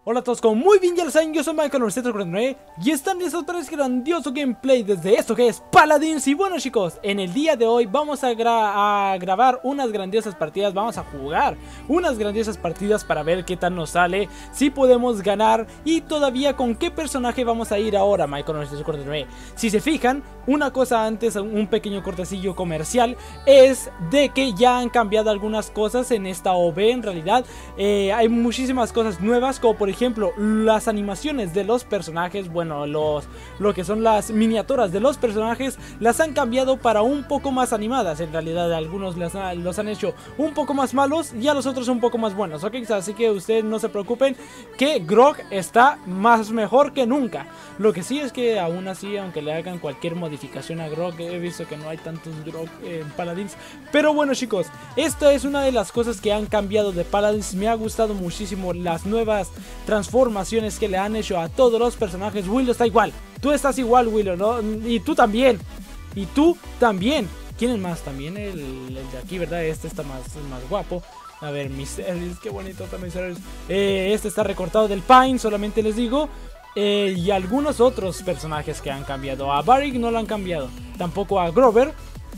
Hola a todos, como muy bien ya lo saben, yo soy Michael949 y están listos para este grandioso gameplay desde esto que es Paladins. Y bueno chicos, en el día de hoy vamos a grabar unas grandiosas partidas, vamos a jugar unas grandiosas partidas para ver qué tal nos sale, si podemos ganar y todavía con qué personaje vamos a ir ahora, Michael949. Si se fijan, una cosa antes, un pequeño cortecillo comercial, es de que ya han cambiado algunas cosas en esta OV. En realidad hay muchísimas cosas nuevas, como por ejemplo las animaciones de los personajes. Bueno, lo que son las miniaturas de los personajes las han cambiado para un poco más animadas. En realidad algunos los han hecho un poco más malos y a los otros un poco más buenos, ¿ok? Así que ustedes no se preocupen que Grog está más mejor que nunca. Lo que sí es que aún así, aunque le hagan cualquier modificación a Grog, he visto que no hay tantos Grog en Paladins. Pero bueno chicos, esta es una de las cosas que han cambiado de Paladins. Me ha gustado muchísimo las nuevas transformaciones que le han hecho a todos los personajes. Willow está igual, tú estás igual Willow, ¿no? Y tú también, y tú también. ¿Quién es más? También el de aquí, ¿verdad? Este está más guapo. A ver, Miseris, qué bonito está Miseris. Este está recortado del Pine, solamente les digo. Y algunos otros personajes que han cambiado. A Varric no lo han cambiado, tampoco a Grover.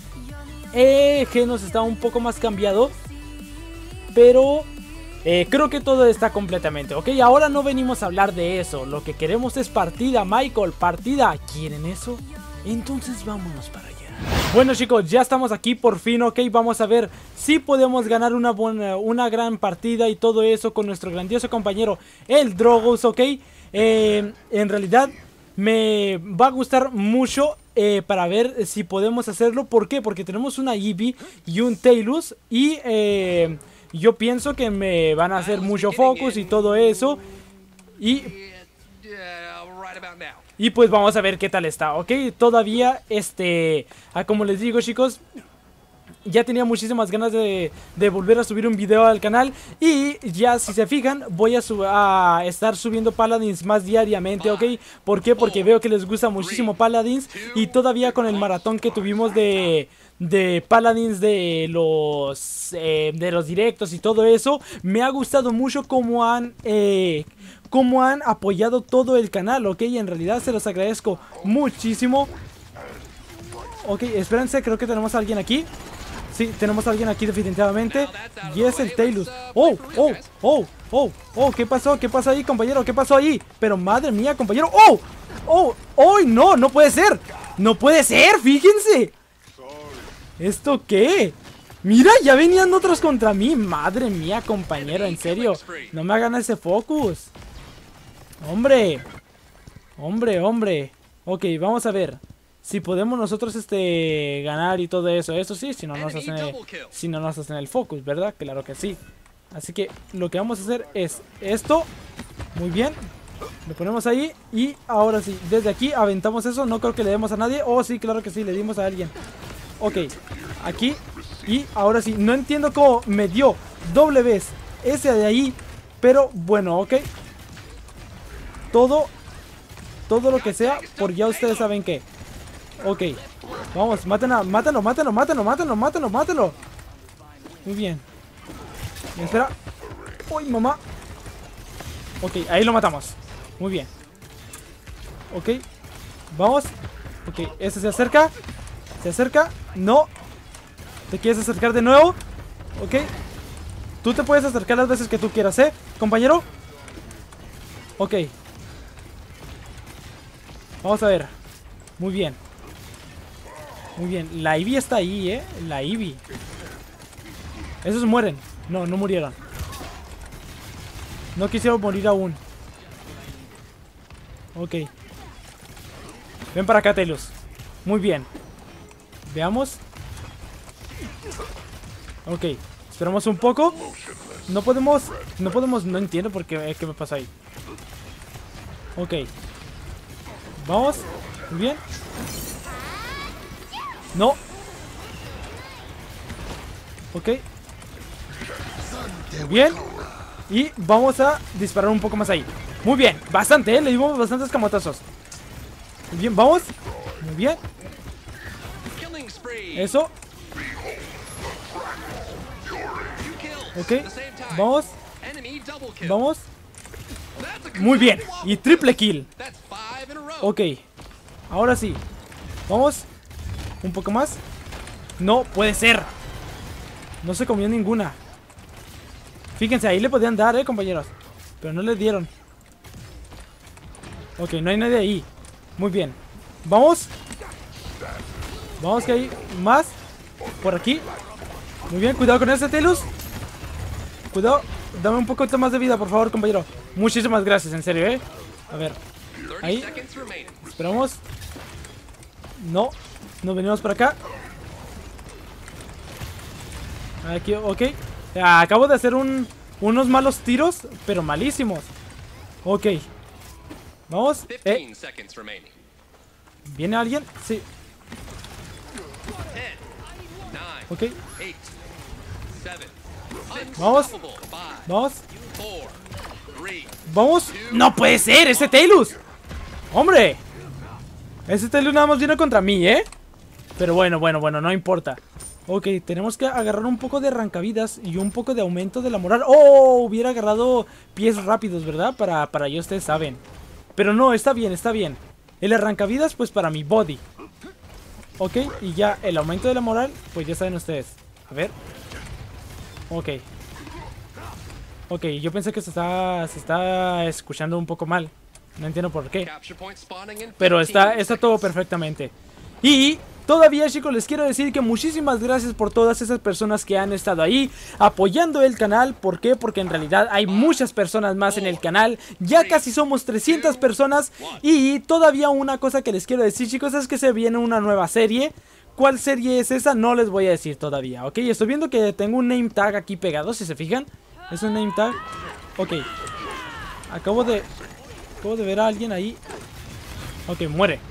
Genos está un poco más cambiado, pero creo que todo está completamente ok. Ahora no venimos a hablar de eso. Lo que queremos es partida, Michael, partida. ¿Quieren eso? Entonces vámonos para allá. Bueno chicos, ya estamos aquí por fin, ok. Vamos a ver si podemos ganar una gran partida y todo eso con nuestro grandioso compañero el Drogoz, ok. En realidad me va a gustar mucho para ver si podemos hacerlo. ¿Por qué? Porque tenemos una Eevee y un Tailus y yo pienso que me van a hacer mucho focus y todo eso. Y pues vamos a ver qué tal está, ¿ok? Todavía, como les digo chicos, ya tenía muchísimas ganas de volver a subir un video al canal. Y ya si se fijan, voy a estar subiendo Paladins más diariamente, ¿ok? ¿Por qué? Porque veo que les gusta muchísimo Paladins. Y todavía con el maratón que tuvimos de Paladins, de los directos y todo eso, me ha gustado mucho cómo han apoyado todo el canal, ¿ok? Y en realidad se los agradezco muchísimo. Ok, espérense, creo que tenemos a alguien aquí. Sí, tenemos a alguien aquí definitivamente. Y es el Tailus. ¡Oh! ¿Qué pasó? ¿Qué pasó ahí, compañero? ¿Qué pasó ahí? Pero madre mía, compañero. ¡Oh! ¡No! ¡No puede ser! ¡No puede ser! ¡Fíjense! ¿Esto qué? Mira, ya venían otros contra mí. Madre mía, compañero, en serio. No me hagan ese focus. Hombre. Ok, vamos a ver si podemos nosotros ganar y todo eso. Eso sí, si no nos hacen el focus, ¿verdad? Claro que sí. Así que lo que vamos a hacer es esto. Muy bien. Lo ponemos ahí y ahora sí, desde aquí aventamos eso. No creo que le demos a nadie. Oh, sí, claro que sí, le dimos a alguien. Ok, aquí. Y ahora sí, no entiendo cómo me dio doble vez ese de ahí. Pero bueno, ok. Todo lo que sea, por ya ustedes saben que. Ok, vamos, mátalo. Muy bien. Espera. Uy, mamá. Ok, ahí lo matamos. Muy bien. Ok, vamos. Ok, este se acerca. No. ¿Te quieres acercar de nuevo? Ok. Tú te puedes acercar las veces que tú quieras, compañero. Ok. Vamos a ver. Muy bien. La Eevee está ahí, la Eevee. Esos mueren. No murieron. No quisieron morir aún. Ok. Ven para acá, Tailus. Muy bien. Veamos. Ok. Esperamos un poco. No podemos. No entiendo por qué me pasa ahí. Ok. Vamos. Muy bien. No. Ok. Muy bien. Y vamos a disparar un poco más ahí. Muy bien. Bastante, le dimos bastantes camotazos. Muy bien, vamos. Muy bien. Eso. Ok. Vamos. Muy bien. Y triple kill. Ok. Ahora sí. Vamos. Un poco más. No puede ser. No se comió ninguna. Fíjense, ahí le podían dar, compañeros. Pero no le dieron. Ok, no hay nadie ahí. Muy bien. Vamos. Vamos que hay más. Por aquí. Muy bien, cuidado con ese Telus. Cuidado. Dame un poquito más de vida, por favor, compañero. Muchísimas gracias, en serio, A ver. Ahí. Esperamos. No. Nos venimos para acá. Aquí, ok. Acabo de hacer unos malos tiros, pero malísimos. Ok. Vamos. ¿Viene alguien? Sí. Ok. Vamos. Vamos. Vamos. No puede ser, ese Telus. Hombre. Ese Telus nada más viene contra mí, Pero bueno, no importa. Ok, tenemos que agarrar un poco de arrancavidas y un poco de aumento de la moral. ¡Oh! Hubiera agarrado pies rápidos, ¿verdad? Para ello ustedes saben. Pero no, está bien, está bien. El arrancavidas, pues para mi body. Ok, y ya el aumento de la moral, pues ya saben ustedes. A ver. Ok. Ok, yo pensé que se está escuchando un poco mal. No entiendo por qué. Pero está todo perfectamente. Y todavía, chicos, les quiero decir que muchísimas gracias por todas esas personas que han estado ahí apoyando el canal. ¿Por qué? Porque en realidad hay muchas personas más en el canal. Ya casi somos 300 personas. Y todavía una cosa que les quiero decir, chicos, es que se viene una nueva serie. ¿Cuál serie es esa? No les voy a decir todavía, ¿ok? Estoy viendo que tengo un name tag aquí pegado, si se fijan. Es un name tag. Ok. Acabo de ver a alguien ahí. Ok, muere.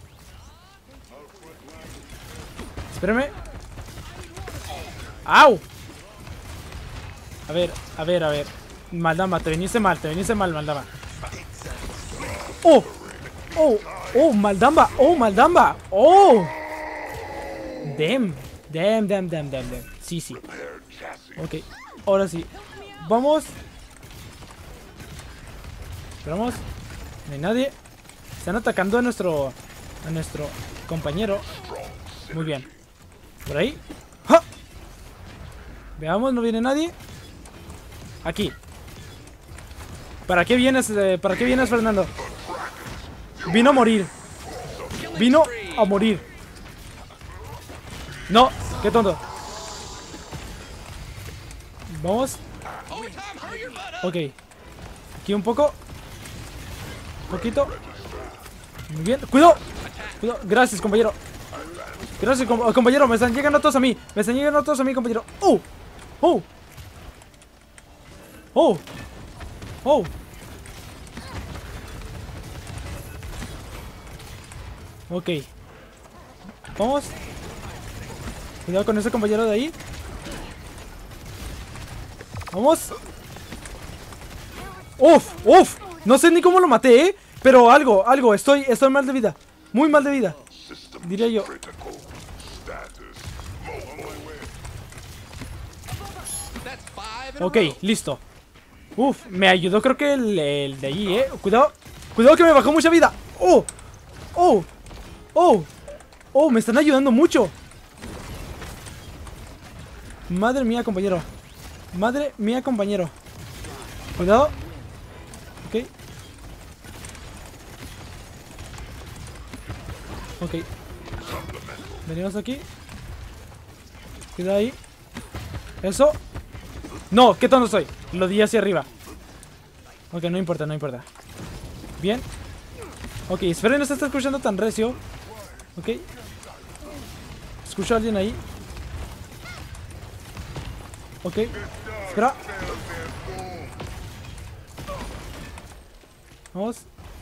Espérame. ¡Au! A ver. Maldama, te viniste mal, Maldama. ¡Oh! ¡Oh, Maldamba! ¡Oh! Damn. Sí. Ok, ahora sí. Vamos. Esperamos. No hay nadie. Están atacando a nuestro compañero. Muy bien. Por ahí. ¡Ja! Veamos, no viene nadie. Aquí. ¿Para qué vienes, Fernando? Vino a morir. No, qué tonto. Vamos. Ok. Aquí un poco. Poquito. Muy bien. ¡Cuidado! Gracias, compañero. Compañero. Me están llegando todos a mí. Compañero. ¡Oh! Ok. Vamos. Cuidado con ese compañero de ahí. Vamos. ¡Uf! No sé ni cómo lo maté, pero algo. Estoy mal de vida. Muy mal de vida, diría yo. Ok, listo. Uf, me ayudó creo que el de allí, Cuidado que me bajó mucha vida. Me están ayudando mucho. Madre mía, compañero. Cuidado. Ok. Venimos aquí. Cuidado ahí. Eso. No, qué tonto soy. Lo di hacia arriba. Ok, no importa. Bien. Ok, espero no se está escuchando tan recio. Ok. Escucho a alguien ahí. Ok. Espera. Vamos.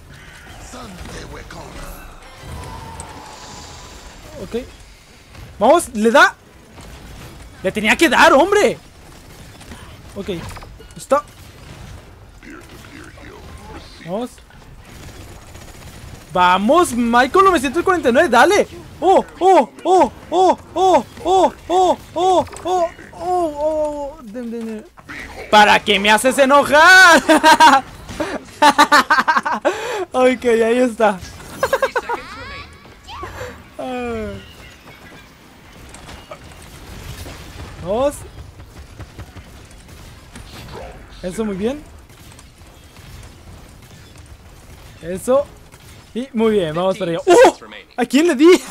Ok. Vamos, le da. Le tenía que dar, hombre. Ok. Está. Vamos, Michael 949, dale. ¿Para qué me haces enojar? Ok, ahí está. 30 seconds remaining. Dos. Eso, muy bien. Eso. Y muy bien, vamos para allá. 15 ¡Oh! seconds remaining. ¿A quién le di? 10,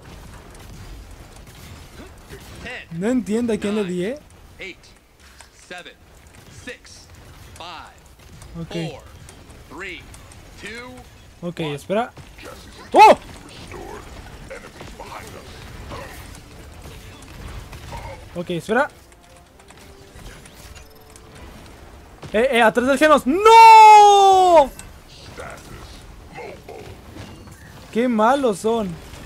No entiendo a quién le di, 8, 7, 6, 5, Ok. 4, 3, 2, Ok, espera. ¡Oh! Ok, espera. Atrás del Genos. ¡No! ¡Qué malos son!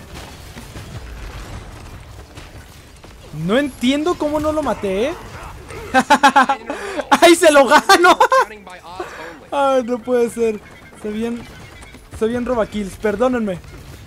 No entiendo cómo no lo maté, ¿eh? ¡Ay, se lo gano! counting by odds only. Ay, no puede ser. Soy bien robakills, perdónenme.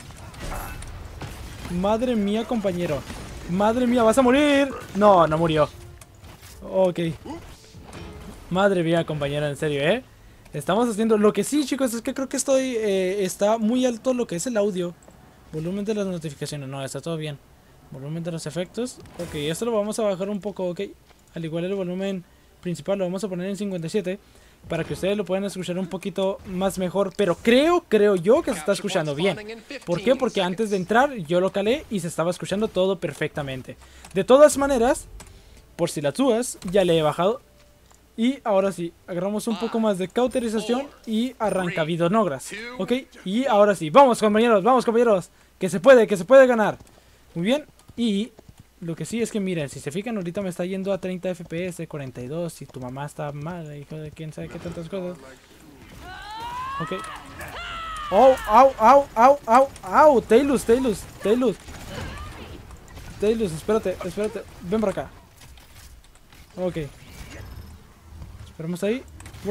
Madre mía, compañero. Madre mía, ¿vas a morir? No, no murió. Ok. Madre mía, compañero, en serio, ¿eh? Estamos haciendo... Lo que sí, chicos, es que creo que está muy alto lo que es el audio. Volumen de las notificaciones. No, está todo bien. Volumen de los efectos. Ok, esto lo vamos a bajar un poco, ok. Al igual el volumen principal lo vamos a poner en 57. Para que ustedes lo puedan escuchar un poquito más mejor. Pero creo yo que se está escuchando bien. ¿Por qué? Porque antes de entrar yo lo calé y se estaba escuchando todo perfectamente. De todas maneras, por si las dudas, ya le he bajado. Y ahora sí, agarramos un poco más de cauterización y arranca Vidonogras. Ok, y ahora sí, vamos compañeros, que se puede ganar. Muy bien, y lo que sí es que miren, si se fijan ahorita me está yendo a 30 FPS, 42, y tu mamá está mal, hijo de quién sabe qué tantas cosas. Ok. Oh, au, Tailus, espérate, ven para acá. Ok. Esperamos ahí.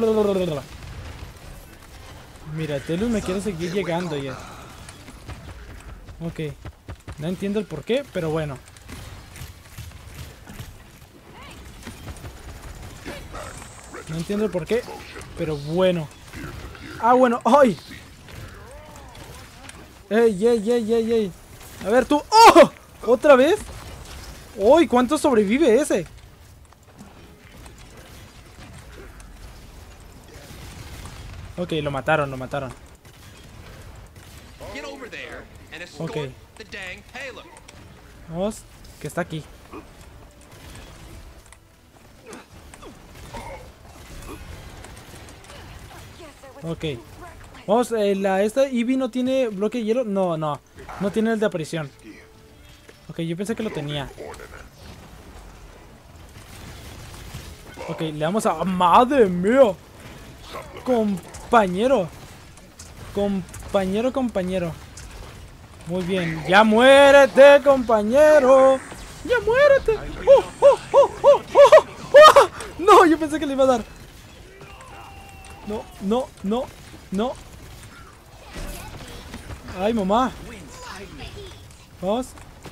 Mira, Tailus me quiere seguir llegando ya. Ok. No entiendo el por qué, pero bueno. No entiendo el por qué, pero bueno. Ah, bueno. ¡Ay! ¡Ey! A ver, tú. ¡Oh! ¿Otra vez? ¡Uy! ¿Cuánto sobrevive ese? Ok, lo mataron. Get over there and escort Okay. the dang payload. Vamos, que está aquí. Ok. Vamos, esta Eevee no tiene bloque de hielo. No tiene el de aparición. Ok, yo pensé que lo tenía. Ok, le vamos a... ¡Madre mía! Compañero. Muy bien. ¡Ya muérete, compañero! ¡Ya muérete! ¡Oh! No, yo pensé que le iba a dar. No. ¡Ay, mamá! Vamos.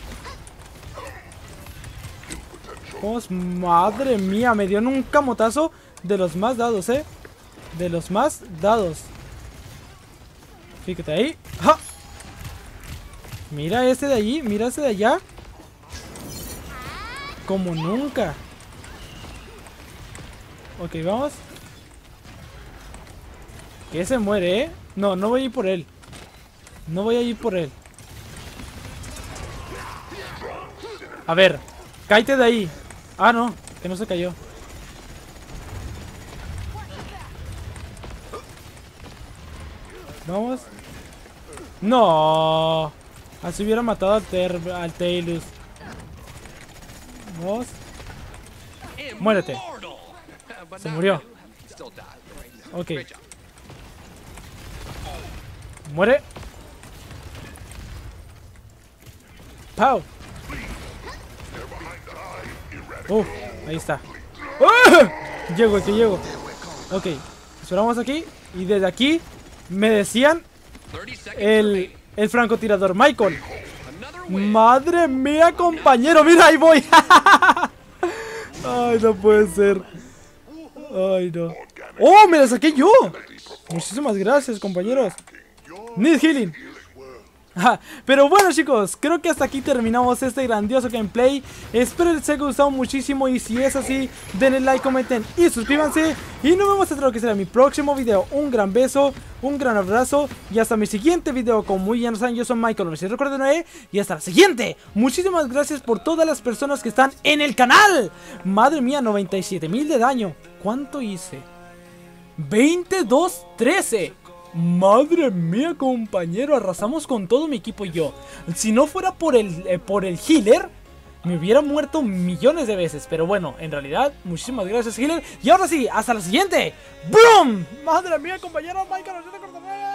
Madre mía, me dio en un camotazo de los más dados, de los más dados. Fíjate ahí. ¡Ja! Mira ese de allí, mira ese de allá. Como nunca. Ok, vamos. Que se muere, No, no voy a ir por él. A ver, cállate de ahí. Ah, no, que no se cayó. Vamos. No. Así hubiera matado al Tailus. Vamos. Muérete. Immortal. But Se not murió. really. Still died. Ok. Great job. Muere. Pau. Ahí está. ¡Ah! Llego. Ok. Esperamos aquí. Y desde aquí me decían 30 seconds el remaining. francotirador Michael. Another win. Madre mía, compañero. Mira, ahí voy. Ay, no puede ser. Ay, no. ¡Oh, me la saqué yo! Muchísimas gracias, compañeros. Need healing. Pero bueno, chicos, creo que hasta aquí terminamos este grandioso gameplay. Espero les haya gustado muchísimo. Y si es así, denle like, comenten y suscríbanse. Y nos vemos hasta lo que será mi próximo video. Un gran beso, un gran abrazo. Y hasta mi siguiente video. Como muy bien lo saben, yo soy Michael. Recuerden, y hasta la siguiente. Muchísimas gracias por todas las personas que están en el canal. Madre mía, 97,000 de daño. ¿Cuánto hice? 22-13. Madre mía, compañero, arrasamos con todo mi equipo y yo. Si no fuera por el healer, me hubiera muerto millones de veces. Pero bueno, en realidad, muchísimas gracias, healer. Y ahora sí, hasta la siguiente. ¡Boom! Madre mía, compañero, Michael.